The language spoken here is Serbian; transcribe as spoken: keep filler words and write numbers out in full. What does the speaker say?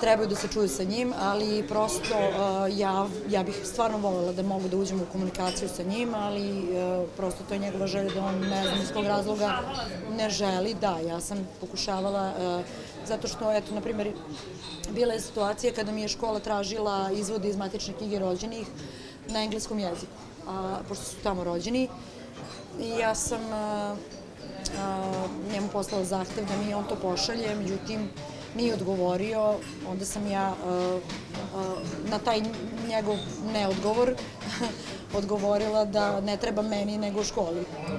trebaju da se čuju sa njim, ali prosto ja, ja bih stvarno voljela da mogu da uđem u komunikaciju sa njim, ali prosto to je njegova želja da on, ne znam iz kog razloga, ne želi. Da, ja sam pokušavala, zato što, eto, na primjer, bila je situacija kada mi je škola tražila izvode iz matične knjige rođenih na engleskom jeziku, pošto su tamo rođeni. I ja sam njemu poslala zahtev da mi on to pošalje, međutim, nije odgovorio, onda sam ja na taj njegov neodgovor odgovorila da ne treba meni nego školi.